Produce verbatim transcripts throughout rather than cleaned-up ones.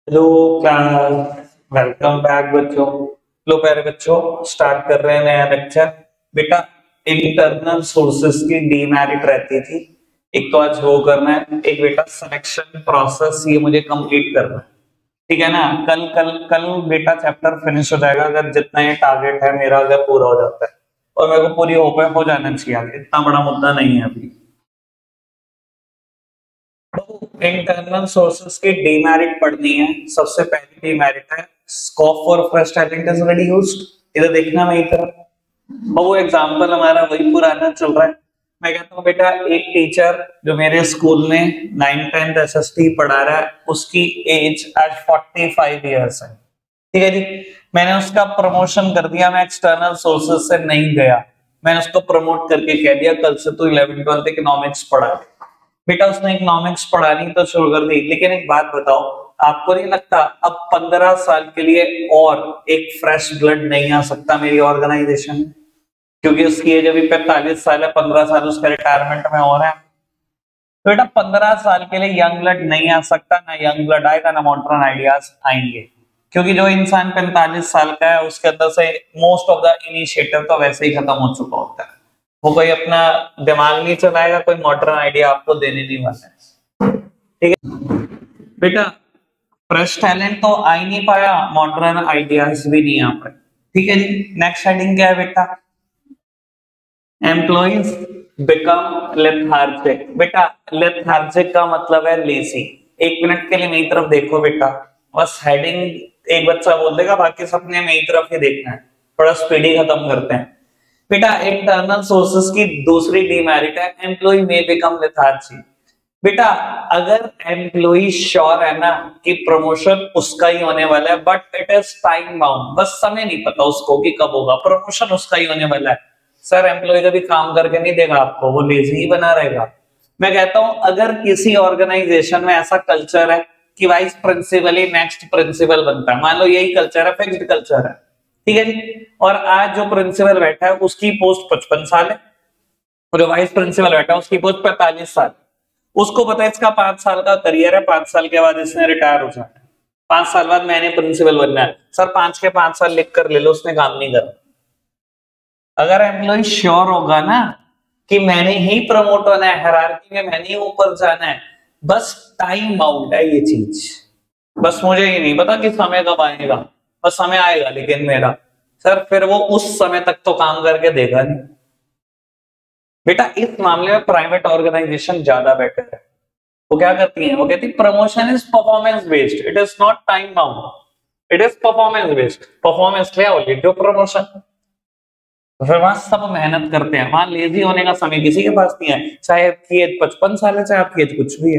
Hello class, welcome back बच्चों। लो प्यारे बच्चों, स्टार्ट कर रहे हैं नया लेक्चर। बेटा, इंटरनल सोर्सेस की डीमेरिट रहती थी। एक तो आज वो करना है, एक बेटा सिलेक्शन प्रोसेस, ये मुझे कंप्लीट करना है। ठीक है ना। कल कल कल बेटा चैप्टर फिनिश हो जाएगा, अगर जितना ये टारगेट है मेरा अगर पूरा हो जाता है। और मेरे को पूरी होप है हो जाना चाहिए, आगे इतना बड़ा मुद्दा नहीं है अभी। इंटरनल सोर्सेस की डीमेरिट पढ़नी है। सबसे पहली डीमेरिट है scope for fresh talent is reduced. इधर देखना मेरी तरफ। वो एग्जांपल हमारा वही पुराना चल रहा है। मैं कहता हूँ बेटा, एक टीचर जो मेरे स्कूल में नाइन टेंथ एसएसटी पढ़ा रहा है, उसकी एज आज फोर्टी फाइव इयर्स है। ठीक है जी। मैंने उसका प्रमोशन कर दिया, मैं एक्सटर्नल सोर्सेस से नहीं गया। मैंने उसको प्रमोट करके कह दिया कल से तू इलेवन ट्वेल्थ इकोनॉमिक्स पढ़ा। बेटा उसने इकोनॉमिक्स पढ़ानी तो शुरू कर दी, लेकिन एक बात बताओ, आपको नहीं लगता अब पंद्रह साल के लिए और एक फ्रेश ब्लड नहीं आ सकता मेरी ऑर्गेनाइजेशन में? क्योंकि उसकी एज अभी पैंतालीस साल है, पंद्रह साल उसका रिटायरमेंट में हो रहा है। तो बेटा पंद्रह साल के लिए यंग ब्लड नहीं आ सकता, ना यंग ब्लड आएगा ना मॉडर्न आइडियाज आएंगे। क्योंकि जो इंसान पैंतालीस साल का है उसके अंदर से मोस्ट ऑफ द इनिशिएटिव तो वैसे ही खत्म हो चुका होता है। वो कोई अपना दिमाग नहीं चलाएगा, कोई मॉडर्न आइडिया आपको देने नहीं वाला है। ठीक है बेटा, फ्रेश टैलेंट तो आ ही नहीं पाया, मॉडर्न आइडियाज भी नहीं आ पाए। ठीक है जी। नेक्स्ट हेडिंग क्या है बेटा? Employees become lethargic. बेटा लेथार्जिक का मतलब है लेजी। एक मिनट के लिए मेरी तरफ देखो बेटा, बस हेडिंग एक बच्चा बोल देगा, बाकी सबने मेरी तरफ ही देखना है। थोड़ा स्पीडी खत्म करते हैं। बेटा इंटरनल सोर्सेस की दूसरी डीमेरिट है एम्प्लॉय में बिकम लेथार्जी। बेटा अगर एम्प्लॉय श्योर है ना कि प्रमोशन उसका ही होने वाला है, but it is time bound, बस समय नहीं पता उसको कि कब होगा, प्रमोशन उसका ही होने वाला है। सर एम्प्लॉय कभी काम करके नहीं देगा आपको, वो लेजी ही बना रहेगा। मैं कहता हूं अगर किसी ऑर्गेनाइजेशन में ऐसा कल्चर है कि वाइस प्रिंसिपल ही नेक्स्ट प्रिंसिपल बनता है, मान लो यही कल्चर है, फिक्स्ड कल्चर है, ठीक है जी, और आज जो प्रिंसिपल बैठा है उसकी पोस्ट पचपन साल है, और जो वाइस प्रिंसिपल बैठा है उसकी पोस्ट पैंतालीस साल। उसको पता है इसका पांच साल का करियर है, पांच साल के बाद इसने रिटायर हो जाना है, पांच साल बाद मैंने प्रिंसिपल बनना है। सर पांच के पांच साल लिख कर ले लो, उसने काम नहीं करना। अगर एम्प्लॉय श्योर होगा ना कि मैंने ही प्रमोट होना है, हायरार्की में मैंने ही ऊपर जाना है, बस टाइम बाउंड है ये चीज। बस मुझे ही नहीं पता कि समय कब आएगा, बस समय आएगा लेकिन मेरा, सर फिर वो उस समय तक तो काम करके देगा नहीं। बेटा इस मामले में प्राइवेट ऑर्गेनाइजेशन ज्यादा बेटर है। वो क्या करती है, वो कहती है promotion is performance based, it is not time bound, it is performance based. Performance क्या होगी, जो प्रमोशन। तो फिर वहां सब मेहनत करते हैं, वहां लेजी होने का समय किसी के पास नहीं है, चाहे आपकी एज पचपन साल है, चाहे आपकी एज कुछ भी है।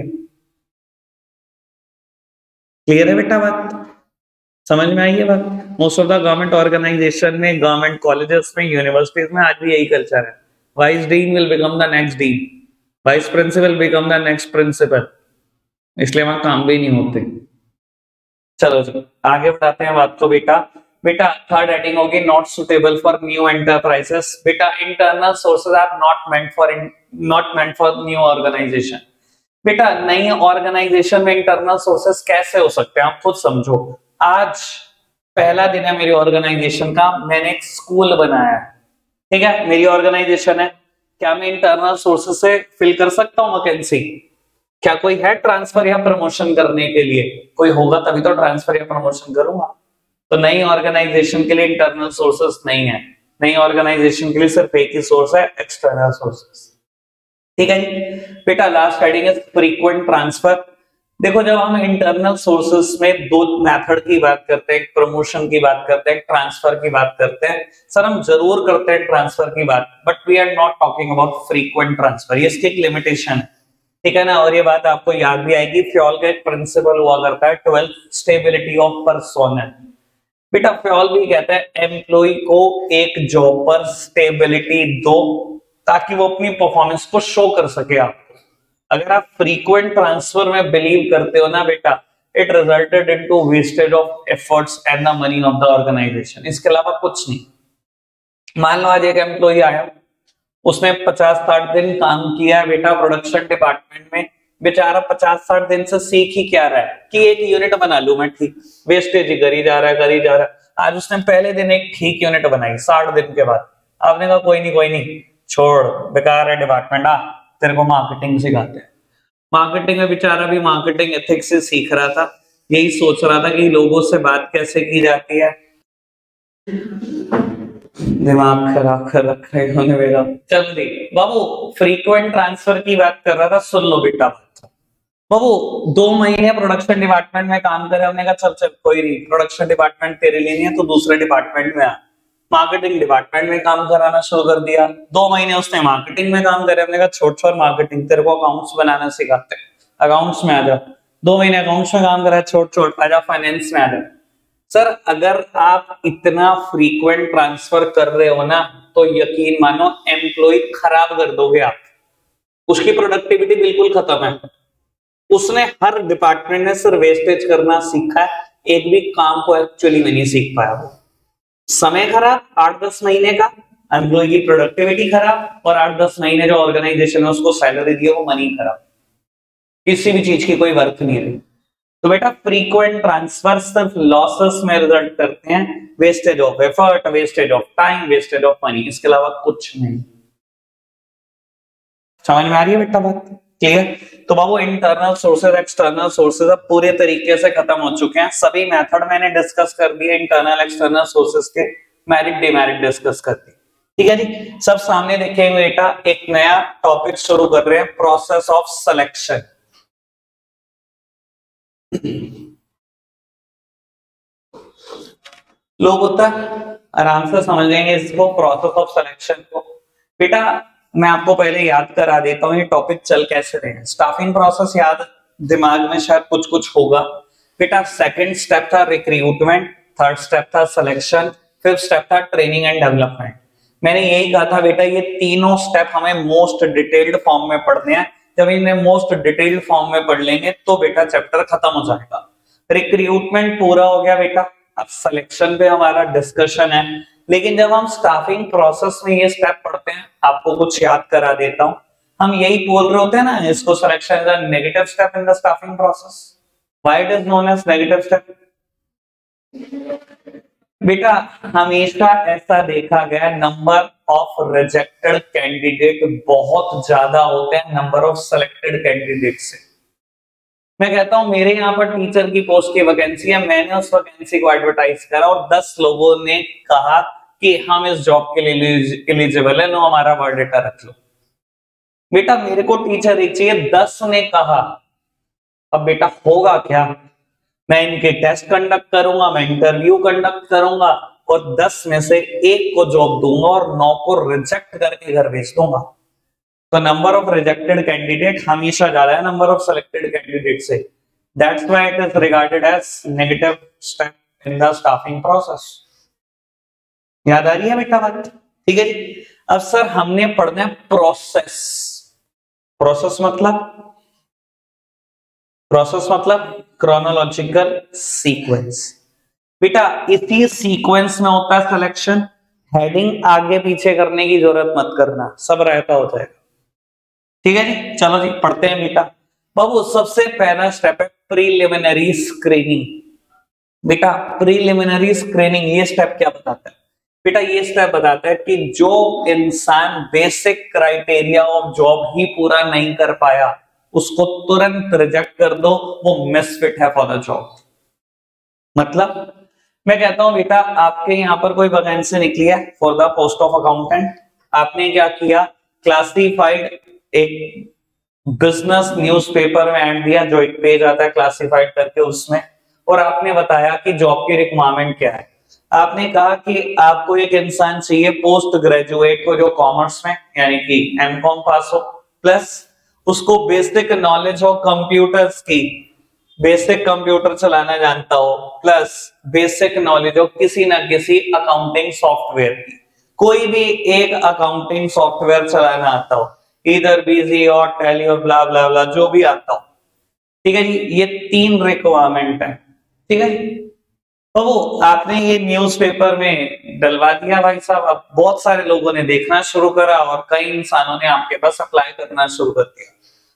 क्लियर है बेटा बात? समझ में आई है बात? Most of the government organization में, गवर्नमेंट कॉलेजेस में, यूनिवर्सिटीज में आज भी यही कल्चर है। Vice dean will become the next dean, vice principal become the next principal, इसलिए वहां काम भी नहीं होते। चलो चलो आगे बढ़ाते हैं बात को बेटा। बेटा थर्ड हेडिंग होगी not suitable for new enterprises. बेटा internal sources are not meant for not meant for new organization. बेटा नई ऑर्गेनाइजेशन में इंटरनल सोर्सेज कैसे हो सकते हैं, आप खुद समझो। आज पहला दिन है मेरी ऑर्गेनाइजेशन का, मैंने एक स्कूल बनाया है, ठीक है, मेरी ऑर्गेनाइजेशन है। क्या मैं इंटरनल सोर्सेज से फिल कर सकता हूं वैकेंसी? क्या कोई है ट्रांसफर या प्रमोशन करने के लिए? कोई होगा तभी तो ट्रांसफर या प्रमोशन करूंगा। तो नई ऑर्गेनाइजेशन के लिए इंटरनल सोर्सेस नहीं है, नई ऑर्गेनाइजेशन के लिए सिर्फ एक ही सोर्स है, एक्सटर्नल सोर्सेस। ठीक है जी। बेटा लास्ट हेडिंग है फ्रीक्वेंट ट्रांसफर। देखो जब हम इंटरनल सोर्सेस में दो मेथड की बात करते हैं, प्रमोशन की बात करते हैं, ट्रांसफर की बात करते हैं, सर हम जरूर करते हैं ट्रांसफर की बात, but we are not talking about frequent transfer, ये इसकी एक लिमिटेशन है। ठीक है ना। और ये बात आपको याद भी आएगी, फ्योल का एक प्रिंसिपल हुआ करता है ट्वेल्व, स्टेबिलिटी ऑफ पर्सोनल। बेटा फ्योल भी कहता है एम्प्लॉय को एक जॉब पर स्टेबिलिटी दो ताकि वो अपनी परफॉर्मेंस को शो कर सके आपको। अगर आप फ्रीक्वेंट ट्रांसफर में बिलीव करते हो ना बेटा, it resulted into wastage of efforts and the money of the organization, इसके अलावा कुछ नहीं। मान लो आज एक एम्प्लॉय आया, उसने पचास साठ दिन काम किया है बेटा प्रोडक्शन डिपार्टमेंट में, बेचारा पचास साठ दिन से सीख ही क्या रहा है कि एक यूनिट बना लूं मैं, ठीक, वेस्टेज ही करी जा रहा है करी जा रहा है। आज उसने पहले दिन एक ठीक यूनिट बनाई साठ दिन के बाद, आपने कहा कोई नहीं कोई नहीं छोड़, बेकार है डिपार्टमेंट, आ तेरे को मार्केटिंग सिखाते हैं। मार्केटिंग में बेचारा भी मार्केटिंग एथिक्स से सीख रहा था, यही सोच रहा था कि लोगों से बात कैसे की जाती है। दिमाग खराब कर रखा है इन्होंने मेरा। चल दे बाबू, फ्रीक्वेंट ट्रांसफर की बात कर रहा था, सुन लो बेटा। बाबू दो महीने प्रोडक्शन डिपार्टमेंट में काम करे, हमने कहा चल चल कोई नहीं, प्रोडक्शन डिपार्टमेंट तेरे लिए नहीं है, तो दूसरे डिपार्टमेंट में आ। मार्केटिंग डिपार्टमेंट में काम कराना शुरू कर दिया। दो महीने उसने मार्केटिंग में काम करे, हमने कहा छोड़ छोड़ मार्केटिंग, तेरे को अकाउंट्स बनाना सिखाते हैं, अकाउंट्स में आ जा। दो महीने अकाउंट्स में काम करा, छोड़ छोड़ आजा फाइनेंस में आ जा। सर अगर आप इतना फ्रीक्वेंट ट्रांसफर कर रहे हो ना, तो यकीन मानो एम्प्लॉय खराब कर दोगे आप, उसकी प्रोडक्टिविटी बिल्कुल खत्म है। उसने हर डिपार्टमेंट में सिर्फ वेस्टेज करना सीखा है, एक भी काम को एक्चुअली में नहीं सीख पाया। वो समय खराब, आठ दस महीने का, एम्प्लॉय की प्रोडक्टिविटी खराब, और आठ दस महीने जो ऑर्गेनाइजेशन ने उसको सैलरी दी है वो मनी खराब, किसी भी चीज की कोई वर्थ नहीं रही। तो बेटा फ्रीक्वेंट ट्रांसफर सिर्फ लॉसेस में रिजल्ट करते हैं, wastage of effort, wastage of time, wastage of money, इसके अलावा कुछ नहीं। समझ में आ रही है बेटा बात? क्लियर? तो बाबू इंटरनल सोर्सेज एक्सटर्नल सोर्सेज अब पूरे तरीके से खत्म हो चुके हैं, सभी मेथड मैंने डिस्कस कर दिए, इंटरनल एक्सटर्नल सोर्सेज के मेरिट डिमेरिट डिस्कस कर दी। ठीक है जी, सब सामने देखेंगे बेटा। एक नया टॉपिक शुरू कर रहे हैं, प्रोसेस ऑफ सिलेक्शन। लोग होता आराम से समझ लेंगे इसको, प्रोसेस ऑफ सिलेक्शन को। बेटा मैं आपको पहले याद करा देता हूँ ये टॉपिक चल कैसे रहे हैं। स्टाफिंग प्रोसेस याद दिमाग में शायद कुछ कुछ होगा बेटा। सेकंड स्टेप था रिक्रूटमेंट, थर्ड स्टेप था सिलेक्शन, फिफ्थ स्टेप था ट्रेनिंग एंड डेवलपमेंट। मैंने यही कहा था बेटा ये तीनों स्टेप हमें मोस्ट डिटेल्ड फॉर्म में पढ़ने हैं। जब इन्हें मोस्ट डिटेल्ड फॉर्म में पढ़ लेंगे तो बेटा चैप्टर खत्म हो जाएगा। रिक्रूटमेंट पूरा हो गया बेटा, अब सिलेक्शन पे हमारा डिस्कशन है। लेकिन जब हम स्टाफिंग प्रोसेस में ये स्टेप पढ़ते हैं, आपको कुछ याद करा देता हूं, हम यही बोल रहे होते हैं ना, इसको selection is a negative step in the staffing process. Why it is known as negative step? बेटा हमेशा ऐसा देखा गया नंबर ऑफ रिजेक्टेड कैंडिडेट बहुत ज्यादा होते हैं नंबर ऑफ सिलेक्टेड कैंडिडेट से। मैं कहता हूं मेरे यहाँ पर टीचर की पोस्ट की वैकेंसी है, मैंने उस वैकेंसी को एडवर्टाइज करा और दस लोगों ने कहा कि हम इस जॉब के लिए एलिजिबल है, नो हमारा बायोडाटा रख लो। बेटा मेरे को टीचर एक चाहिए, दस ने कहा, अब बेटा होगा क्या? मैं इनके टेस्ट कंडक्ट करूंगा, मैं इंटरव्यू कंडक्ट करूंगा और दस में से एक को जॉब दूंगा और नौ को रिजेक्ट करके घर भेज दूंगा। तो नंबर ऑफ रिजेक्टेड कैंडिडेट हमेशा ज्यादा है नंबर ऑफ सिलेक्टेड कैंडिडेट से। That's why it is regarded as negative step in the staffing process. याद आ रही है बेटा बात? ठीक है जी। अब सर हमने पढ़ना है प्रोसेस। प्रोसेस मतलब प्रोसेस मतलब क्रोनोलॉजिकल सीक्वेंस। बेटा इसी सीक्वेंस में होता है सिलेक्शन। हेडिंग आगे पीछे करने की जरूरत मत करना, सब रहता हो जाएगा। ठीक है जी, चलो जी पढ़ते हैं बेटा। बाबू सबसे पहला स्टेप है प्रीलिमिनरी स्क्रीनिंग। बेटा प्रीलिमिनरी स्क्रीनिंग ये स्टेप क्या बताता है? बेटा ये स्टेप बताता है कि जो इंसान बेसिक क्राइटेरिया ऑफ जॉब ही पूरा नहीं कर पाया उसको तुरंत रिजेक्ट कर दो, वो मिसफिट है फॉर द जॉब। मतलब मैं कहता हूं बेटा आपके यहां पर कोई वैकेंसी निकली है for the post of accountant, आपने क्या किया, क्लासिफाइड एक बिजनेस न्यूज़पेपर में ऐड दिया, जो एक पेज आता है क्लासिफाइड करके उसमें, और आपने बताया कि जॉब की रिक्वायरमेंट क्या है। आपने कहा कि आपको एक इंसान चाहिए पोस्ट ग्रेजुएट को जो कॉमर्स में यानी कि एमकॉम पास हो, प्लस उसको बेसिक नॉलेज हो कंप्यूटर्स की, बेसिक कंप्यूटर चलाना जानता हो, प्लस बेसिक नॉलेज हो किसी ना किसी अकाउंटिंग सॉफ्टवेयर की, कोई भी एक अकाउंटिंग सॉफ्टवेयर चलाना आता हो, इधर बीजी और टैली और ब्ला ब्ला ब्ला जो भी आता हो। ठीक है जी, ये तीन रिक्वायरमेंट है। ठीक है जी, तो वो आपने ये न्यूज़पेपर में डलवा दिया भाई साहब। अब बहुत सारे लोगों ने देखना शुरू करा और कई इंसानों ने आपके पास अप्लाई करना शुरू कर दिया।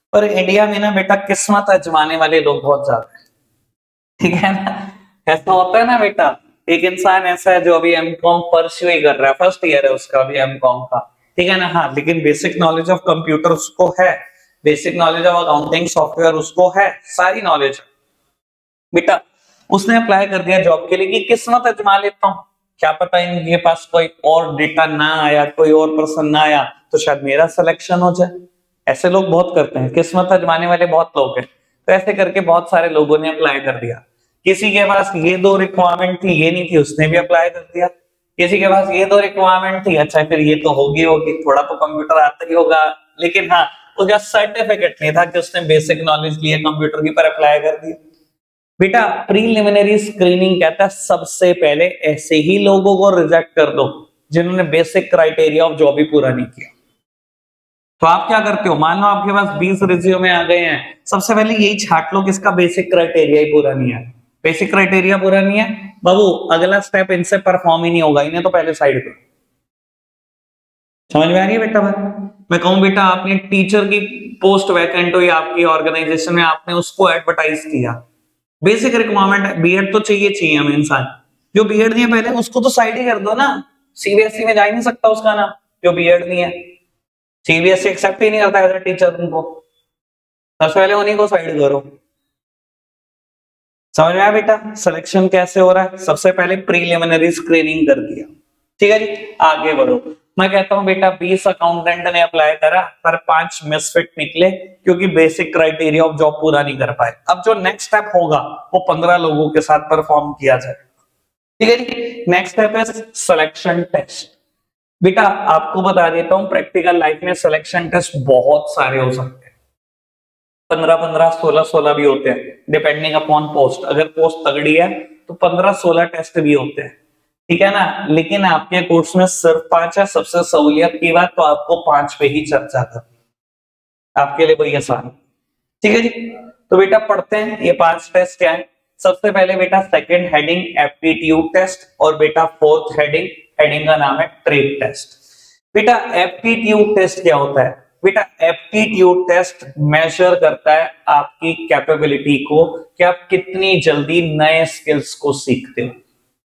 पर इंडिया में ना बेटा किस्मत आजमाने वाले लोग बहुत ज्यादा है, ठीक है ना। ऐसा होता है ना बेटा, एक इंसान ऐसा है जो अभी एम कॉम परस्यू ही कर रहा है, फर्स्ट ईयर है उसका अभी एम कॉम का, ठीक है ना। हाँ, लेकिन बेसिक नॉलेज ऑफ कंप्यूटर उसको है, basic knowledge of accounting software उसको है, सारी नॉलेज बेटा। उसने अप्लाई कर दिया जॉब के लिए कि किस्मत आजमा लेता हूँ, क्या पता इनके पास कोई और डेटा ना आया, कोई और पर्सन ना आया तो शायद मेरा सिलेक्शन हो जाए। ऐसे लोग बहुत करते हैं, किस्मत आजमाने वाले बहुत लोग हैं। तो ऐसे करके बहुत सारे लोगों ने अप्लाई कर दिया। किसी के पास ये दो रिक्वायरमेंट थी, ये नहीं थी, उसने भी अप्लाई कर दिया। किसी के पास ये दो रिक्वायरमेंट थी, अच्छा फिर ये तो होगी होगी, थोड़ा तो कंप्यूटर आता ही होगा, लेकिन हाँ उसका सर्टिफिकेट नहीं था कि उसने बेसिक नॉलेज लिया कंप्यूटर की, पर अप्लाई कर दिया। बेटा प्रीलिमिनरी स्क्रीनिंग कहता है सबसे पहले ऐसे ही लोगों को रिजेक्ट कर दो जिन्होंने बेसिक क्राइटेरिया ऑफ जॉब ही पूरा नहीं किया। तो आप क्या करते हो, मान लो आपके पास बीस रिज्यूमे आ गए हैं, सबसे पहले यही छाट लो किसका बेसिक क्राइटेरिया ही पूरा नहीं है। बेसिक क्राइटेरिया पूरा नहीं है बाबू, अगला स्टेप इनसे परफॉर्म ही नहीं होगा, इन्हें तो पहले साइड करो। समझ में आ रही है बेटा बात? मैं कहूं बेटा आपने टीचर की पोस्ट वैकेंट हुई आपकी ऑर्गेनाइजेशन में, आपने उसको एडवर्टाइज किया, बेसिक रिक्वायरमेंट है बीएड तो चाहिए चाहिए हमें इंसान, जो बीएड नहीं है पहले उसको तो साइड ही कर दो ना। सीबीएसई में जा ही नहीं सकता उसका नाम जो बीएड नहीं है, सीबीएसई एक्सेप्ट ही नहीं करता एज टीचर उनको, सबसे पहले उन्हीं को साइड करो। समझ में आया बेटा सिलेक्शन कैसे हो रहा है? सबसे पहले प्रीलिमिनरी स्क्रीनिंग कर दिया, ठीक है जी। आगे बढ़ो, मैं कहता हूं बेटा बीस अकाउंटेंट ने अप्लाई करा पर पांच मिसफिट निकले क्योंकि बेसिक क्राइटेरिया ऑफ जॉब पूरा नहीं कर पाए। अब जो नेक्स्ट स्टेप होगा वो पंद्रह लोगों के साथ परफॉर्म किया जाए, ठीक है जी। नेक्स्ट स्टेप है सिलेक्शन टेस्ट। बेटा आपको बता देता हूं प्रैक्टिकल लाइफ में सिलेक्शन टेस्ट बहुत सारे हो सकते हैं, पंद्रह पंद्रह सोलह सोलह भी होते हैं डिपेंडिंग अपॉन पोस्ट। अगर पोस्ट तगड़ी है तो पंद्रह सोलह टेस्ट भी होते हैं, ठीक है ना। लेकिन आपके कोर्स में सिर्फ पांच है, सबसे सहूलियत की बात तो आपको पांच पे ही चर्चा करनी, आपके लिए कोई आसान, ठीक है जी। तो बेटा पढ़ते हैं ये पांच टेस्ट क्या है। सबसे पहले बेटा सेकंड हेडिंग एप्टीट्यूड टेस्ट, और बेटा फोर्थ हेडिंग हेडिंग का नाम है ट्रेड टेस्ट। बेटा एप्टीट्यूड टेस्ट क्या होता है? बेटा एप्टीट्यूड टेस्ट मेजर करता है आपकी कैपेबिलिटी को कि आप कितनी जल्दी नए स्किल्स को सीखते हो,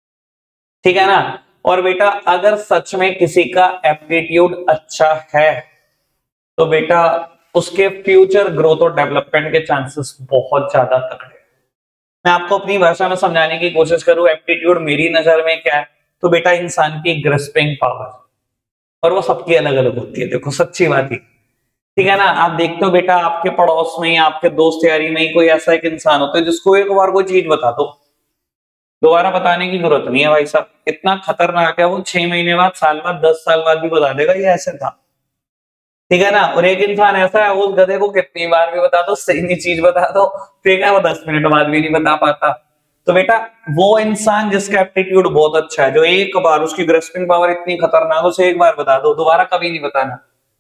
ठीक है ना। और बेटा अगर सच में किसी का एप्टीट्यूड अच्छा है तो बेटा उसके फ्यूचर ग्रोथ और डेवलपमेंट के चांसेस बहुत ज्यादा तगड़े। मैं आपको अपनी भाषा में समझाने की कोशिश करूं एप्टीट्यूड मेरी नजर में क्या है, तो बेटा इंसान की ग्रिस्पिंग पावर, और वो सबकी अलग अलग होती है, देखो सच्ची बात ही, ठीक है ना। आप देखते हो बेटा आपके पड़ोस में या आपके दोस्त यारी में ही कोई ऐसा एक इंसान होता है जिसको एक बार कोई चीज बता दो दोबारा बताने की जरूरत नहीं है भाई साहब, इतना खतरनाक है वो, छह महीने बाद साल बाद दस साल बाद भी बता देगा ये ऐसे था, ठीक है ना। और एक इंसान ऐसा है उस गधे को कितनी बार भी बता दो सही चीज बता दो, ठीक है, वो दस मिनट बाद भी नहीं बता पाता। तो बेटा वो इंसान जिसका एप्टीट्यूड बहुत अच्छा है, जो एक बार उसकी ग्रेस्पिंग पावर इतनी खतरनाक, उसे एक बार बता दो दोबारा कभी नहीं बताना,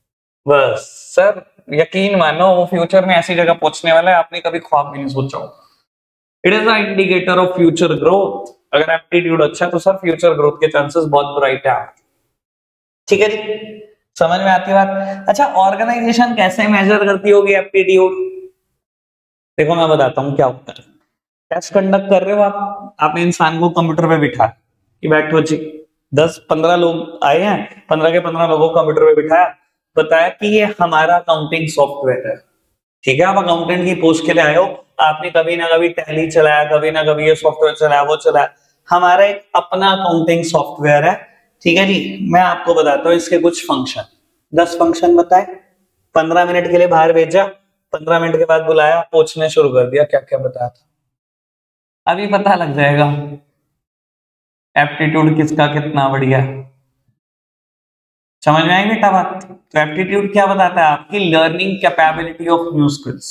बस सर यकीन मानो वो फ्यूचर में ऐसी जगह पहुंचने वाला है आपने कभी ख्वाब भी नहीं सोचा हो। It is a indicator of future growth. अगर एप्टीट्यूड अच्छा है तो सर फ्यूचर ग्रोथ के चांसेस बहुत ब्राइट है आपके, ठीक है जी। समझ में आती है बात? अच्छा ऑर्गेनाइजेशन कैसे मेजर करती होगी एप्टीट्यूड? देखो मैं बताता हूँ क्या होता है। टेस्ट कंडक्ट कर रहे हो आप, आपने इंसान को कंप्यूटर पे बिठा कि बैठो जी, दस पंद्रह लोग आए हैं, पंद्रह के पंद्रह लोगों को कंप्यूटर पे बिठाया, बताया कि ये हमारा अकाउंटिंग सॉफ्टवेयर है, ठीक है। आप अकाउंटेंट की पोस्ट के लिए आए हो, आपने कभी ना कभी टैली चलाया, कभी ना कभी ये सॉफ्टवेयर चलाया, वो चलाया, हमारा एक अपना अकाउंटिंग सॉफ्टवेयर है, ठीक है जी। मैं आपको बताता हूँ इसके कुछ फंक्शन, दस फंक्शन बताए, पंद्रह मिनट के लिए बाहर भेजा, पंद्रह मिनट के बाद बुलाया, पूछने शुरू कर दिया क्या क्या बताया था, अभी पता लग जाएगा एप्टीट्यूड किसका कितना बढ़िया है। समझ में आई बेटा बात? तो एप्टीट्यूड क्या बताता है? आपकी learning capability of new skills,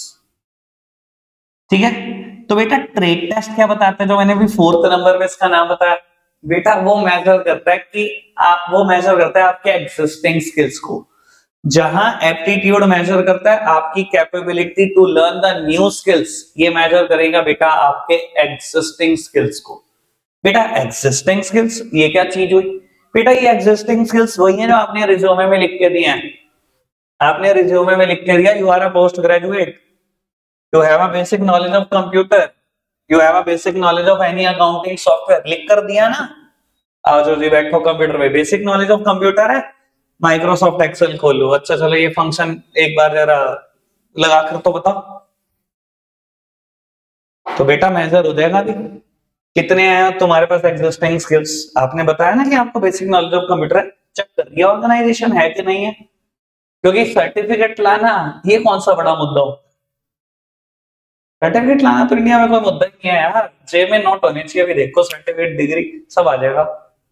ठीक है। तो बेटा ट्रेड टेस्ट क्या बताता है, जो मैंने भी फोर्थ नंबर में इसका नाम बताया, बेटा वो मेजर करता है कि आप वो मेजर करता है आपके एग्जिस्टिंग स्किल्स को, जहां एप्टीट्यूड मेजर करता है आपकी capability to learn the new skills, ये मेजर करेगा बेटा आपके एग्जिस्टिंग स्किल्स को। बेटा एग्जिस्टिंग स्किल्स ये क्या चीज हुई? बेटा ये एग्जिस्टिंग स्किल्स वही है जो आपने रिज्यूमे में लिख के दिए हैं, आपने रिज्यूमे में लिख के दिया you are a post graduate, you have a basic knowledge of computer, you have a basic knowledge of any accounting software, लिख कर दिया ना। आओ जो जी बैठो कंप्यूटर पे, बेसिक नॉलेज ऑफ कंप्यूटर है, माइक्रोसॉफ्ट एक्सेल खोलो, अच्छा चलो ये फंक्शन एक बार जरा लगा कर तो बताओ, तो बेटा मेजर हो जाएगा भी कितने हैं तुम्हारे पास एग्जिस्टिंग स्किल्स। आपने बताया ना कि आपको बेसिक नॉलेज ऑफ कंप्यूटर है, चेक कर दिया ऑर्गेनाइजेशन है कि नहीं है, क्योंकि सर्टिफिकेट लाना ये कौन सा बड़ा मुद्दा हो, सर्टिफिकेट लाना तो इंडिया में कोई मुद्दा ही नहीं है यार, जेब में नोट होने चाहिए, अभी देखो सर्टिफिकेट डिग्री सब आ जाएगा।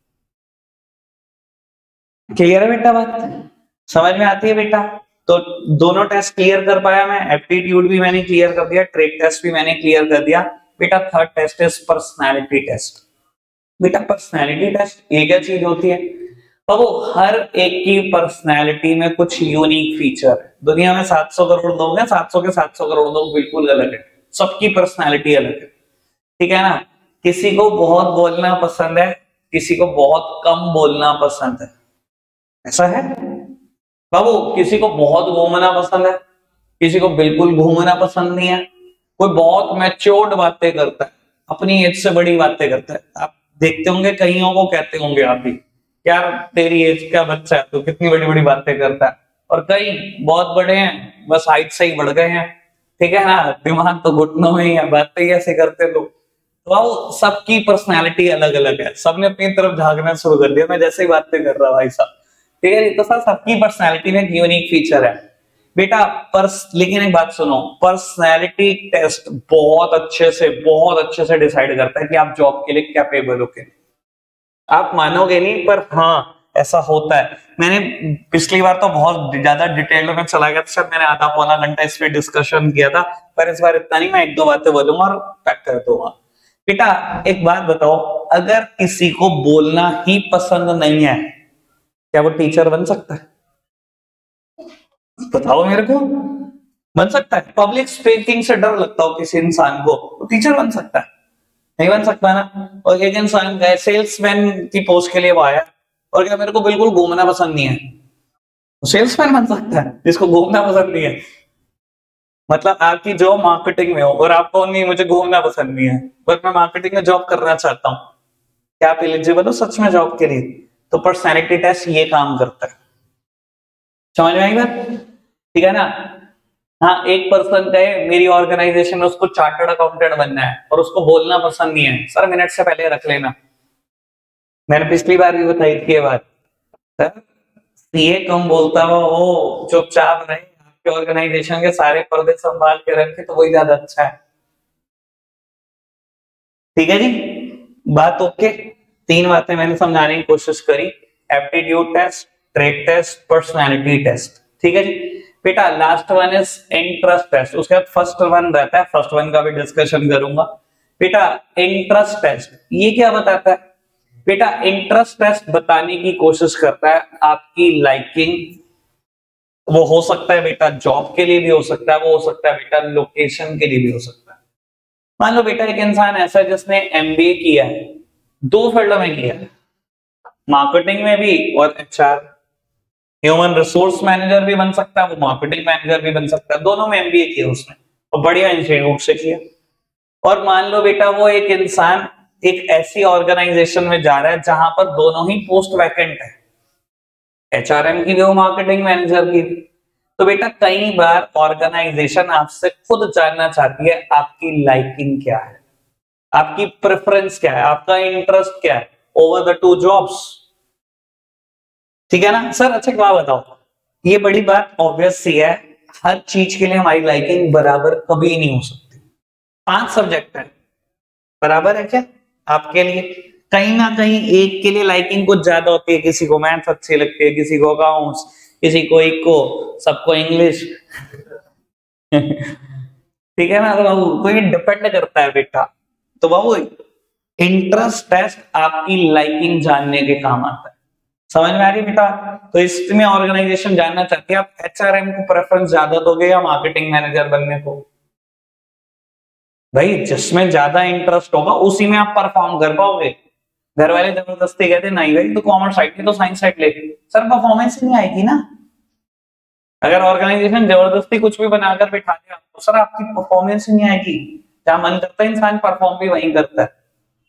क्लियर है बेटा, बात समझ में आती है बेटा। तो दोनों टेस्ट क्लियर कर पाया मैं, एप्टीट्यूड भी मैंने क्लियर कर दिया, ट्रेड टेस्ट भी मैंने क्लियर कर दिया। बेटा third test is personality test. बेटा पर्सनालिटी टेस्ट ये क्या चीज होती है, तो वो हर एक की पर्सनालिटी में कुछ यूनिक फीचर है। दुनिया में सात सौ करोड़ लोग हैं, सात सौ के सात सौ करोड़ लोग बिल्कुल अलग है, सबकी पर्सनालिटी अलग है, ठीक है ना। किसी को बहुत बोलना पसंद है, किसी को बहुत कम बोलना पसंद है, ऐसा है बाबू। किसी को बहुत घूमना पसंद है, किसी को बिल्कुल घूमना पसंद नहीं है। कोई बहुत मैच्योर्ड बातें करता है, अपनी एज से बड़ी बातें करता है। आप देखते होंगे कईयों को कहते होंगे आप भी, यार तेरी एज का बच्चा है तो कितनी बड़ी बड़ी बातें करता है। और कई बहुत बड़े हैं, बस हाइट से ही बढ़ गए हैं, ठीक है ना, दिमाग तो घुटनों में ही है, बातें ही ऐसे करते लोग। तो वो सबकी पर्सनैलिटी अलग अलग है, सबने अपनी तरफ झांकना शुरू कर दिया, मैं जैसे ही बातें कर रहा भाई साहब, ठीक है। तो सर सबकी पर्सनैलिटी में एक यूनिक फीचर है बेटा। पर्स लेकिन एक बात सुनो, पर्सनैलिटी टेस्ट बहुत अच्छे से बहुत अच्छे से डिसाइड करता है कि आप जॉब के लिए कैपेबल हो के। आप मानोगे नहीं पर हाँ ऐसा होता है। मैंने पिछली बार तो बहुत ज्यादा डिटेल में चला गया था, शायद मैंने आधा पौना घंटा इस पे डिस्कशन किया था, पर इस बार इतना नहीं, मैं एक दो बातें बोलूंगा और पैक कर दूंगा। बेटा एक बात बताओ, अगर किसी को बोलना ही पसंद नहीं है, क्या वो टीचर बन सकता है? बताओ मेरे को, बन सकता है? पब्लिक स्पीकिंग से डर लगता हो किसी इंसान को, वो टीचर बन सकता है? नहीं बन सकता ना। और एक इंसान का सेल्समैन की पोस्ट के लिए वो आया, और क्या मेरे को बिल्कुल घूमना पसंद नहीं है, सेल्समैन बन सकता है जिसको घूमना पसंद नहीं है। मतलब आपकी जॉब मार्केटिंग में हो और आपको नहीं मुझे घूमना पसंद नहीं है, पर मैं मार्केटिंग में जॉब करना चाहता हूँ, क्या आप एलिजिबल हो सच में जॉब के लिए? तो पर्सनैलिटी टेस्ट ये काम करता है, समझ में आई बात, ठीक है ना। हाँ एक पर्सन कहे मेरी ऑर्गेनाइजेशन में उसको चार्टर्ड अकाउंटेंट बनना है और उसको बोलना पसंद नहीं है, सर मिनट से पहले रख लेना, मैंने पिछली बार भी बताई थी ये बात। सर सीए कम बोलता हुआ हो, चुपचाप रहे, आपके ऑर्गेनाइजेशन के सारे पर्दे संभाल के रखे तो वही ज्यादा अच्छा है, ठीक है जी। बात ओके। तीन बातें मैंने समझाने की कोशिश करी, aptitude test, trade test, personality test, ठीक है जी। बेटा last one is interest test, उसके बाद फर्स्ट वन रहता है, फर्स्ट वन का भी डिस्कशन करूंगा। बेटा इंटरेस्ट टेस्ट ये क्या बताता है? बेटा इंटरेस्ट टेस्ट बताने की कोशिश करता है आपकी लाइकिंग, वो हो सकता है बेटा जॉब के लिए भी हो सकता है, वो हो सकता है बेटा लोकेशन के लिए भी हो सकता है। मान लो बेटा एक इंसान ऐसा है जिसने एमबीए किया है, दो फील्ड में किया है, मार्केटिंग में भी और एचआर, ह्यूमन रिसोर्स मैनेजर भी बन सकता है, वो मार्केटिंग मैनेजर भी बन सकता है, दोनों में एमबीए किया उसने और बढ़िया इंस्टीट्यूट से किया। और मान लो बेटा वो एक इंसान एक ऐसी ऑर्गेनाइजेशन में जा रहा है जहां पर दोनों ही पोस्ट वैकेंट है, एचआरएम की भी हो मार्केटिंग मैनेजर की भी। तो बेटा कई बार ऑर्गेनाइजेशन आपसे खुद जानना चाहती है आपकी लाइकिंग क्या है, आपकी प्रेफरेंस क्या है, आपका इंटरेस्ट क्या है ओवर द टू जॉब्स, ठीक है ना सर। अच्छा एक बात बताओ, ये बड़ी बात ऑब्वियस सी है, हर चीज के लिए हमारी लाइकिंग बराबर कभी नहीं हो सकती। पांच सब्जेक्ट है, बराबर है क्या आपके लिए? कहीं ना कहीं एक के लिए लाइकिंग कुछ ज्यादा होती है, किसी को मैथ्स अच्छी लगती है, किसी को अकाउंट्स, किसी को इको, सबको इंग्लिश ठीक है ना। तो बाबू तो ये डिपेंड करता है बेटा। तो बाबू इंटरेस्ट टेस्ट आपकी लाइकिंग जानने के काम आता है, समझ में आ रही बेटा। तो इसमें ऑर्गेनाइजेशन जानना चाहती है आप एचआरएम को प्रेफरेंस ज्यादा दोगे या मार्केटिंग मैनेजर बनने को? भाई जिसमें ज्यादा इंटरेस्ट होगा उसी में आप परफॉर्म कर पाओगे। घर वाले जबरदस्ती कहते नहीं भाई तो कॉमर्स साइड की तो साइंस साइड ले, सर परफॉर्मेंस ही नहीं आएगी ना। अगर ऑर्गेनाइजेशन जबरदस्ती कुछ भी बनाकर बिठा दे आपको, सर आपकी परफॉर्मेंस ही नहीं आएगी। जहां मन करता है इंसान परफॉर्म भी वहीं करता है।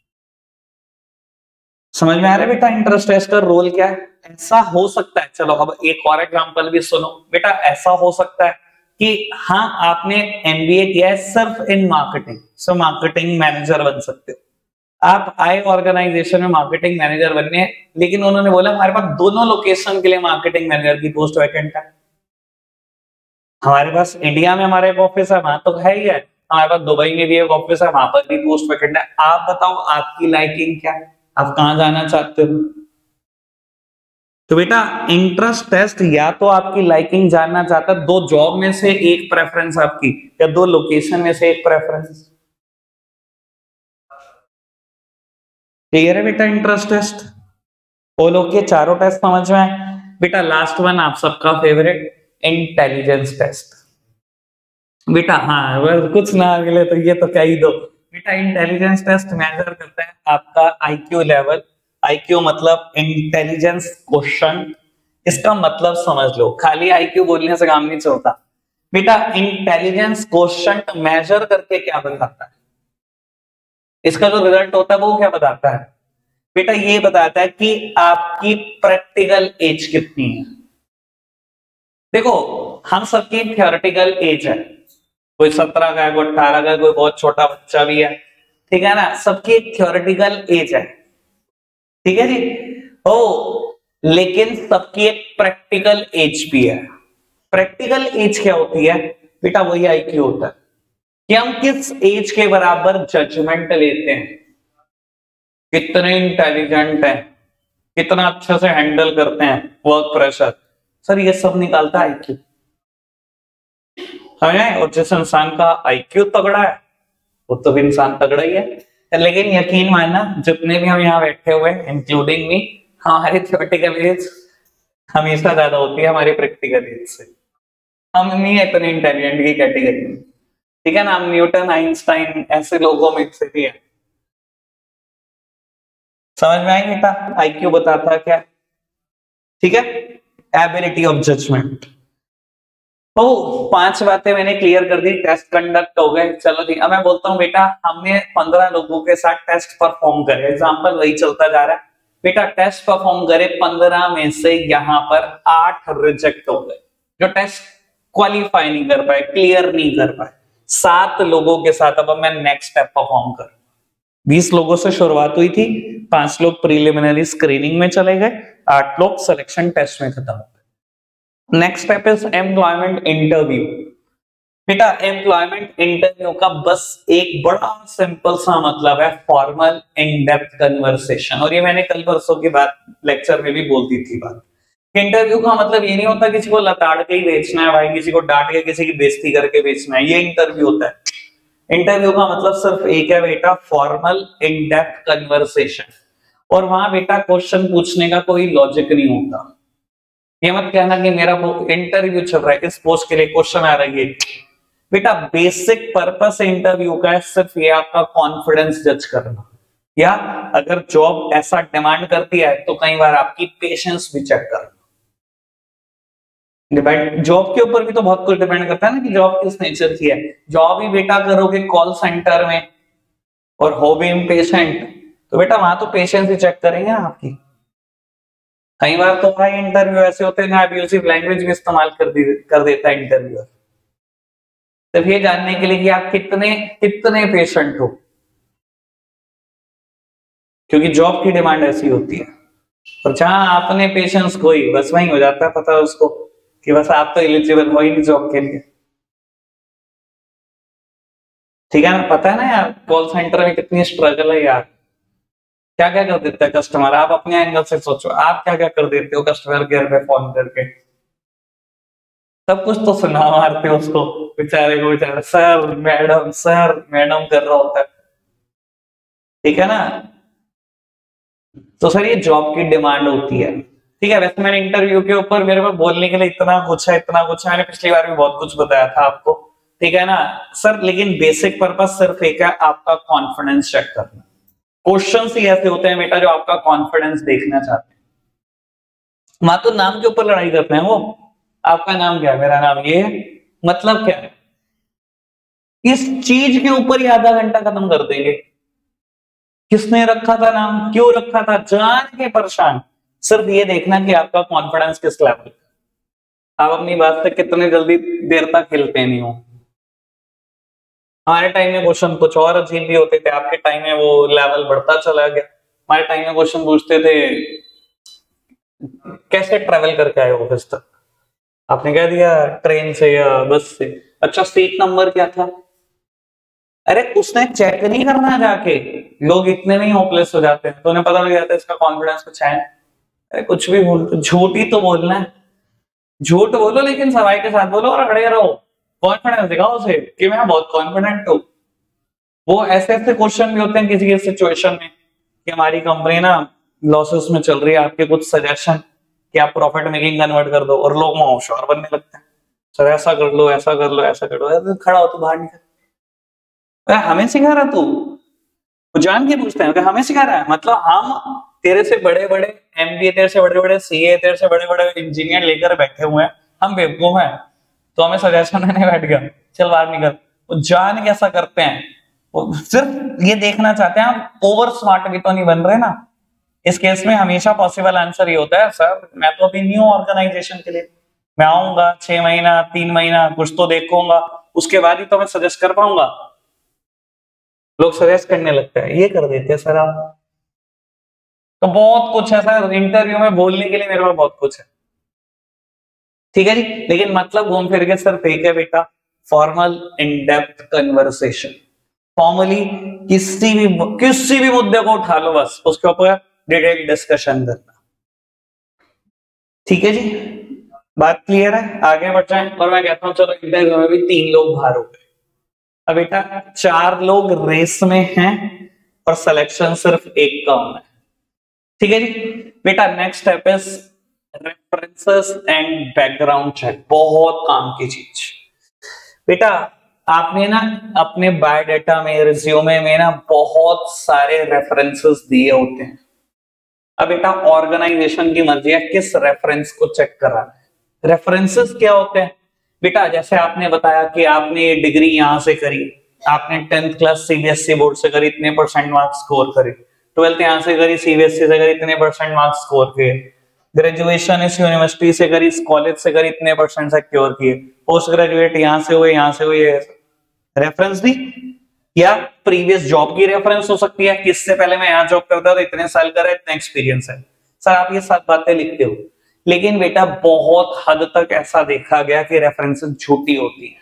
समझ में आ रहा है बेटा इंटरेस्ट टेस्ट का रोल क्या है? ऐसा हो सकता है, चलो अब एक और एग्जांपल भी सुनो बेटा। ऐसा हो सकता है कि हाँ आपने एमबीए किया है सिर्फ in marketing, so marketing manager बन सकते हो। आप आए ऑर्गेनाइजेशन में मार्केटिंग मैनेजर बनने, लेकिन उन्होंने बोला हमारे पास दोनों लोकेशन के लिए मार्केटिंग मैनेजर की पोस्ट वैकेंट है। हमारे पास इंडिया में हमारा एक ऑफिस है, वहां तो है ही है, हमारे पास दुबई में भी एक ऑफिस है, वहां पर भी पोस्ट वैकेंट है। आप बताओ आपकी लाइकिंग क्या है, आप कहां जाना चाहते हो? तो बेटा इंटरेस्ट टेस्ट या तो आपकी लाइकिंग जानना चाहता है, दो जॉब में से एक प्रेफरेंस आपकी, या दो लोकेशन में से एक प्रेफरेंस। क्लियर है बेटा इंटरेस्ट टेस्ट? बोलो के चारों टेस्ट समझ में आए? बेटा लास्ट वन आप सबका फेवरेट, इंटेलिजेंस टेस्ट। बेटा हाँ बस कुछ ना मिले तो ये तो कह ही दो बेटा। इंटेलिजेंस टेस्ट मेजर करता है आपका आईक्यू लेवल। आईक्यू मतलब इंटेलिजेंस क्वेश्चन, इसका मतलब समझ लो, खाली आईक्यू बोलने से काम नहीं चलता बेटा। इंटेलिजेंस क्वेश्चन मेजर करके क्या बताता है, इसका जो रिजल्ट होता है वो क्या बताता है बेटा? ये बताता है कि आपकी प्रैक्टिकल एज कितनी है। देखो हम सबकी थियोरेटिकल एज है, कोई सत्रह का है, कोई अठारह का है, कोई बहुत छोटा बच्चा भी है, ठीक है ना, सबकी एक थियोरेटिकल एज है, ठीक है जी। ओ लेकिन सबकी एक प्रैक्टिकल एज भी है। प्रैक्टिकल एज क्या होती है बेटा? वही आईक्यू होता है कि हम किस एज के बराबर जजमेंट लेते हैं, कितने इंटेलिजेंट हैं, कितना अच्छे से हैंडल करते हैं वर्क प्रेशर। सर ये सब निकालता है आईक्यू, है। और जिस इंसान का आईक्यू तगड़ा है वो तो भी इंसान तगड़ा ही है। लेकिन यकीन मानना जितने भी हम यहाँ बैठे हुए इंक्लूडिंग मी, हमारी थियोरेटिकल एज हमेशा ज्यादा होती है हमारी प्रैक्टिकल एज से। हम नहीं है इतने इंटेलिजेंट की कैटेगरी में, ठीक है ना। हम न्यूटन आइंस्टाइन ऐसे लोगों में से भी है। समझ में आई बेटा? आईक्यू बताता है क्या, ठीक है, एबिलिटी ऑफ जजमेंट। तो पांच बातें मैंने क्लियर कर दी, टेस्ट कंडक्ट हो गए। चलो जी अब मैं बोलता हूँ बेटा हमने पंद्रह लोगों के साथ टेस्ट परफॉर्म करे, एग्जांपल वही चलता जा रहा है बेटा। टेस्ट परफॉर्म करे पंद्रह में से यहाँ पर आठ रिजेक्ट हो गए, जो टेस्ट क्वालिफाई नहीं कर पाए, क्लियर नहीं कर पाए। सात लोगों के साथ अब मैं नेक्स्ट स्टेप परफॉर्म कर, बीस लोगों से शुरुआत हुई थी, पांच लोग प्रीलिमिनरी स्क्रीनिंग में चले गए, आठ लोग सिलेक्शन टेस्ट में खत्म हो गए। Next step is employment interview. बेटा एम्प्लॉयमेंट इंटरव्यू का बस एक बड़ा सिंपल सा मतलब है फॉर्मल इन डेप्थ कन्वर्सेशन, और ये मैंने कल परसों की बात लेक्चर में भी बोल दी थी बात। इंटरव्यू का मतलब ये नहीं होता किसी को लताड़ के ही बेचना है भाई, किसी को डांट के किसी की बेइज्जती करके बेचना है, ये इंटरव्यू होता है। इंटरव्यू का मतलब सिर्फ एक है बेटा, फॉर्मल इन डेप्थ कन्वर्सेशन। और वहां बेटा क्वेश्चन पूछने का कोई लॉजिक नहीं होता। ये मत कहना कि मेरा इंटरव्यू चल रहा है इस पोस्ट के लिए क्वेश्चन आ रही है बेटा। बेसिक पर्पस इंटरव्यू का है सिर्फ ये आपका कॉन्फिडेंस जज करना, या अगर जॉब ऐसा डिमांड करती है तो कई बार आपकी पेशेंस भी चेक करना। डिपेंड जॉब के ऊपर भी तो बहुत कुछ डिपेंड करता है ना कि जॉब किस नेचर की है। जॉब ही बेटा करोगे कॉल सेंटर में और हो भी इम्पेशेंट, तो बेटा वहां तो पेशेंस ही चेक करेंगे आपकी। कई बार तो भाई इंटरव्यू ऐसे होते हैं अब्यूसिव लैंग्वेज भी इस्तेमाल कर दी कर देता है इंटरव्यूअर, सिर्फ ये जानने के लिए कि आप कितने कितने पेशेंट हो, क्योंकि जॉब की डिमांड ऐसी होती है। और जहां आपने पेशेंस खोई बस वही हो जाता है पता है उसको कि बस आप तो एलिजिबल हो ही नहीं जॉब के लिए, ठीक है ना। पता है ना यार कॉल सेंटर में कितनी स्ट्रगल है यार, क्या क्या कर देता है कस्टमर। आप अपने एंगल से सोचो, आप क्या क्या कर देते हो कस्टमर केयर पे फोन करके, सब कुछ तो सुना मारते हो उसको बेचारे को, बेचारा सर मैडम सर मैडम कर रहा होता है, ठीक है ना। तो सर ये जॉब की डिमांड होती है, ठीक है। वैसे मैंने इंटरव्यू के ऊपर मेरे पास बोलने के लिए इतना कुछ है इतना कुछ है, मैंने पिछली बार भी बहुत कुछ बताया था आपको, ठीक है ना सर। लेकिन बेसिक पर्पस सिर्फ एक है, आपका कॉन्फिडेंस चेक करना। क्वेश्चंस ही ऐसे होते हैं बेटा जो आपका कॉन्फिडेंस देखना चाहते हैं। मां तो नाम के ऊपर लड़ाई करते हैं वो, आपका नाम क्या है, मेरा नाम ये है, मतलब क्या है, इस चीज के ऊपर ही आधा घंटा खत्म कर देंगे। किसने रखा था नाम, क्यों रखा था, जान के परेशान। सिर्फ ये देखना कि आपका कॉन्फिडेंस किस लेवल, आप अपनी बात से कितने जल्दी देर तक हिलते नहीं हो। हमारे टाइम में क्वेश्चन कुछ और अजीब भी होते थे, आपके टाइम में वो लेवल बढ़ता चला गया। हमारे टाइम में क्वेश्चन पूछते थे कैसे ट्रेवल करके आए ऑफिस तक, आपने कह दिया ट्रेन से या बस से। अच्छा सीट नंबर क्या था, अरे उसने चेक नहीं करना जाके, लोग इतने में ही होपलेस हो जाते हैं, तो उन्हें पता लग जाता है इसका कॉन्फिडेंस कुछ है। अरे कुछ भी बोल, झूठ ही तो बोलना है, झूठ बोलो लेकिन सफाई के साथ बोलो और अड़े रहो, कॉन्फिडेंस दिखाओ उसे कि मैं बहुत कॉन्फिडेंट हूं। वो ऐसे ऐसे क्वेश्चन भी होते हैं किसी सिचुएशन में कि हमारी कंपनी ना लॉसेस में चल रही है, आपके कुछ सजेशन कि आप प्रॉफिट मेकिंग कन्वर्ट कर दो, और लोग वहां होशियार बनने लगते हैं, सर ऐसा कर लो ऐसा कर लो ऐसा कर लो, खड़ा हो तो बाहर निकल, हमें सिखा रहा तू, वो जान के पूछते हैं कि हमें सिखा रहा है, मतलब हम तेरे से बड़े बड़े एमबीए, तेरे से बड़े बड़े सीए, तेरे से बड़े बड़े इंजीनियर लेकर बैठे हुए हैं, हम बेवकूफ हैं, तो हमें सजेशन देने बैठ गया, चल बाहर निकल। वो जान के ऐसा करते हैं, वो सिर्फ ये देखना चाहते हैं हम ओवर स्मार्ट भी तो नहीं बन रहे ना। इस केस में हमेशा पॉसिबल आंसर ये होता है, सर मैं तो अभी न्यू ऑर्गेनाइजेशन के लिए, मैं आऊंगा छह महीना तीन महीना कुछ तो देखूंगा, उसके बाद ही तो मैं सजेस्ट कर पाऊंगा। लोग सजेस्ट करने लगते हैं, ये कर देते हैं सर आप। तो बहुत कुछ है सर इंटरव्यू में बोलने के लिए, मेरे पास बहुत कुछ है, ठीक है जी, लेकिन मतलब घूम फिर के सिर्फ एक है बेटा, formal in depth conversation. Formally किसी भी किसी भी मुद्दे को उठा लो, बस उसके ऊपर डिटेल डिस्कशन करना, ठीक है जी, बात क्लियर है, आगे बढ़ जाए। और मैं कहता हूं चलो इंटरव्यू में भी तीन लोग बाहर हो गए, अब बेटा चार लोग रेस में हैं और सिलेक्शन सिर्फ एक का होना है, ठीक है जी। बेटा next step is references and background check, बहुत काम की चीज बेटा। आपने ना अपने बायोडाटा में, रिज्यूमे में ना बहुत सारे रेफरेंसेस दिए होते हैं, अब बेटा ऑर्गेनाइजेशन की मर्जी है किस रेफरेंस को चेक कराना है। रेफरेंसेस क्या होते हैं बेटा, जैसे आपने बताया कि आपने ये डिग्री यहां से करी, आपने टेंथ क्लास सीबीएसई बोर्ड से करी, इतने परसेंट मार्क्स स्कोर करे, ट्वेल्थ यहां से करी सीबीएसई से करी, इतने परसेंट मार्क्स स्कोर किए, ग्रेजुएशन इस यूनिवर्सिटी से करी, इस कॉलेज से करी, इतने परसेंट सिक्योर किए, पोस्ट ग्रेजुएट यहां से हुए यहां से हुए, रेफरेंस दी। या प्रीवियस जॉब की रेफरेंस हो सकती है कि इससे पहले मैं यहां जॉब करता था, इतने साल का, इतना एक्सपीरियंस है। सर आप ये सात बातें लिखते हो, लेकिन बेटा बहुत हद तक ऐसा देखा गया कि रेफरेंसेस झूठी होती है,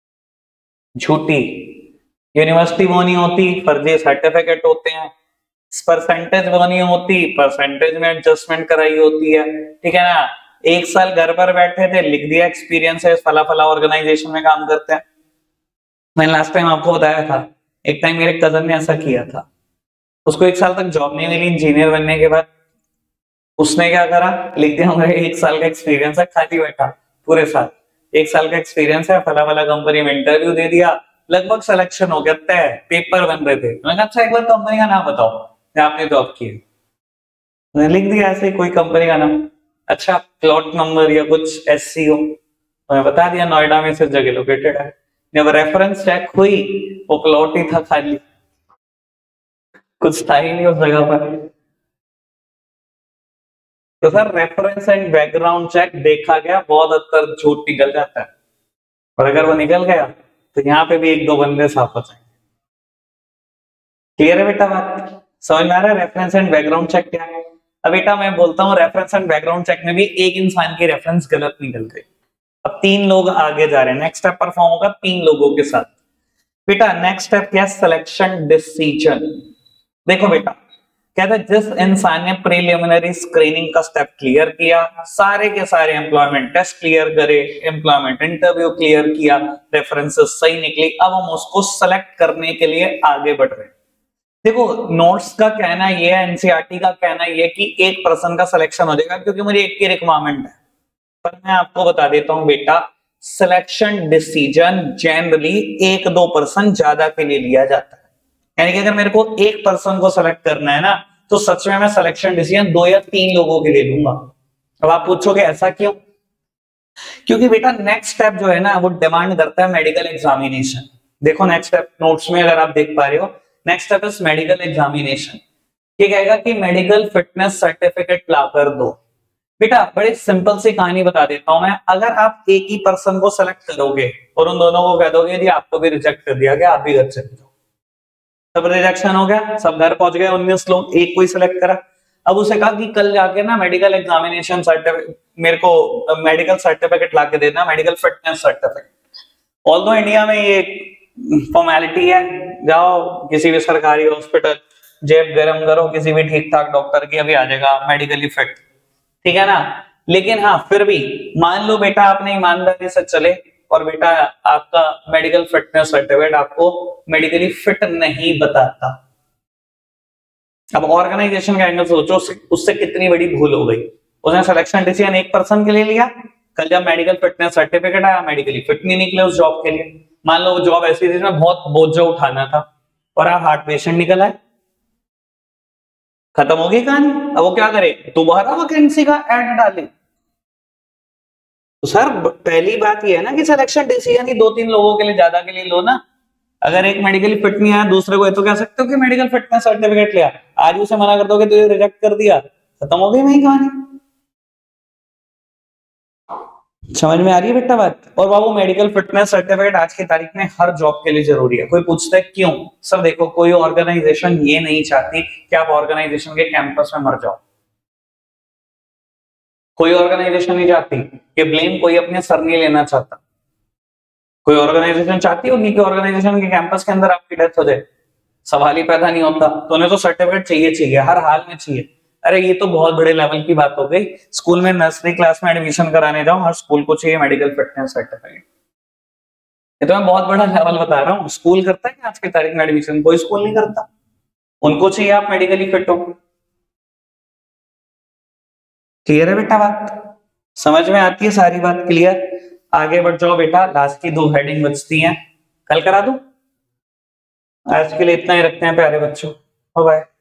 झूठी यूनिवर्सिटी वो नहीं होती, फर्जी सर्टिफिकेट होते हैं, परसेंटेज वो नहीं होती, परसेंटेज में एडजस्टमेंट कराई होती है, ठीक है ना। एक साल घर पर बैठे थे, लिख दिया एक्सपीरियंस है, फला फला ऑर्गेनाइजेशन में काम करते हैं। मैंने लास्ट टाइम आपको बताया था, एक टाइम मेरे कजन ने ऐसा किया था, उसको एक साल तक जॉब नहीं मिली, इंजीनियर बनने के बाद उसने क्या करा, लिख दिया मेरे एक साल का एक्सपीरियंस है, खाली बैठा पूरे साल, एक साल का एक्सपीरियंस है, फला फला कंपनी में इंटरव्यू दे दिया, लगभग सिलेक्शन हो गया, तय पेपर बन रहे थे। मैंने कहा अच्छा एक बार कंपनी का नाम बताओ आपने जॉब की, मैंने लिख दिया ऐसे कोई कंपनी का नाम, अच्छा प्लॉट नंबर या कुछ एससीओ, मैं बता दिया नोएडा में इस जगह लोकेटेड है। जब रेफरेंस चेक हुई वो प्लॉट ही था खाली, कुछ था ही नहीं उस जगह पर। तो sir reference and background check देखा गया बहुत हद तक झूठ निकल जाता है, और अगर वो निकल गया तो यहाँ पे भी एक दो बंदे साफ हो जाएंगे। क्लियर है बेटा बात, समझ में आ रहा है रेफरेंस एंड बैकग्राउंड चेक क्या है। अब बेटा मैं बोलता हूँ रेफरेंस एंड बैकग्राउंड चेक में भी एक इंसान की रेफरेंस गलत निकल गई, अब तीन लोग आगे जा रहे हैं, नेक्स्ट स्टेप परफॉर्म होगा तीन लोगों के साथ। बेटा नेक्स्ट स्टेप क्या, सिलेक्शन डिसीजन। देखो बेटा कहता है जिस इंसान ने प्रीलिमिनरी स्क्रीनिंग का स्टेप क्लियर किया, सारे के सारे एम्प्लॉयमेंट टेस्ट क्लियर करे, एम्प्लॉयमेंट इंटरव्यू क्लियर किया, रेफरेंसेस सही निकली, अब हम उसको सेलेक्ट करने के लिए आगे बढ़ रहे हैं। देखो नोट्स का कहना यह है, एनसीईआरटी का कहना यह कि एक पर्सन का सिलेक्शन हो जाएगा क्योंकि मुझे एक की रिक्वायरमेंट है, पर मैं आपको बता देता हूं बेटा सिलेक्शन डिसीजन जनरली एक दो पर्सन ज्यादा के लिए लिया जाता है, यानी कि अगर मेरे को एक पर्सन को सेलेक्ट करना है ना तो सच में मैं सिलेक्शन डिसीजन दो या तीन लोगों के लिए लूंगा। अब आप पूछोगे ऐसा क्यों, क्योंकि बेटा नेक्स्ट स्टेप जो है ना वो डिमांड करता है मेडिकल एग्जामिनेशन। देखो नेक्स्ट स्टेप नोट्स में अगर आप देख पा रहे हो, next step is medical examination. ये कहेगा कि मेडिकल फिटनेस सर्टिफिकेट ला कर दो। बेटा बड़ी सिंपल सी कहानी बता देता हूं मैं, अगर आप एक ही पर्सन को सेलेक्ट करोगे और उन दोनों को कह दोगे जी आपको भी रिजेक्ट कर दिया गया, आप भी घर चले जाओ, सब रिजेक्शन हो गया, सब घर पहुंच गए, उन्नीस लोग, एक कोई सिलेक्ट करा। अब उसे कहा कि कल जाके ना मेडिकल एग्जामिनेशन सर्टिफिकेट मेरे को मेडिकल सर्टिफिकेट लाके देना, medical fitness certificate. Although India में ये फॉर्मेलिटी है, जाओ किसी भी सरकारी हॉस्पिटल, जेब गरम करो किसी भी ठीक ठाक डॉक्टर की, अभी आ जाएगा मेडिकली फिट, ठीक है ना। लेकिन हाँ फिर भी मान लो बेटा आपने ईमानदारी से चले और बेटा आपका मेडिकल फिटनेस सर्टिफिकेट आपको मेडिकली फिट नहीं बताता, अब ऑर्गेनाइजेशन का एंगल सोचो, उससे कितनी बड़ी भूल हो गई। उसने सिलेक्शन डिसीजन एक पर्सन के लिए लिया, कल जब मेडिकल फिटनेस सर्टिफिकेट आया मेडिकली फिट नहीं निकले उस जॉब के लिए। मान लो वो जॉब ऐसी थी जिसमें बहुत बोझ उठाना था और आप हार्ट पेशेंट निकल आए, खत्म हो गई कहानी। अब वो क्या करे, दोबारा वैकेंसी का एड डाले। तो सर पहली बात ये है ना कि सिलेक्शन डिसीजन ही दो तीन लोगों के लिए ज्यादा के लिए लो ना। अगर एक मेडिकली फिट नहीं आया दूसरे को तो कह सकते हो कि मेडिकल फिटनेस सर्टिफिकेट लिया, आज उसे मना कर दोगे तो ये रिजेक्ट कर दिया, खत्म हो गई वही कहानी। समझ में आ रही है बेटा बात। और बाबू मेडिकल फिटनेस सर्टिफिकेट आज की तारीख में हर जॉब के लिए जरूरी है। कोई पूछता है क्यों, सर देखो कोई ऑर्गेनाइजेशन ये नहीं चाहती कि आप ऑर्गेनाइजेशन के कैंपस में मर जाओ, कोई ऑर्गेनाइजेशन नहीं चाहती, ये ब्लेम कोई अपने सर नहीं लेना चाहता। कोई ऑर्गेनाइजेशन चाहती होगी कि ऑर्गेनाइजेशन के कैंपस के अंदर आपकी डेथ हो जाए, सवाल ही पैदा नहीं होता। तो उन्हें तो सर्टिफिकेट चाहिए चाहिए, हर हाल में चाहिए। अरे ये तो बहुत बड़े लेवल की बात हो गई, स्कूल में नर्सरी क्लास में एडमिशन कराने जाओ हर स्कूल को चाहिए मेडिकल फिटनेस सर्टिफिकेट। ये तो मैं बहुत बड़ा लेवल बता रहा हूँ। स्कूल करता है कि आज की तारीख में एडमिशन, कोई स्कूल नहीं करता, उनको चाहिए आप मेडिकली फिट हो। क्लियर है बेटा बात, समझ में आती है सारी बात क्लियर। आगे बढ़ जाओ बेटा, लास्ट की दो हेडिंग बचती हैं, कल करा दूं। आज के लिए इतना ही रखते हैं प्यारे बच्चों, बाय बाय।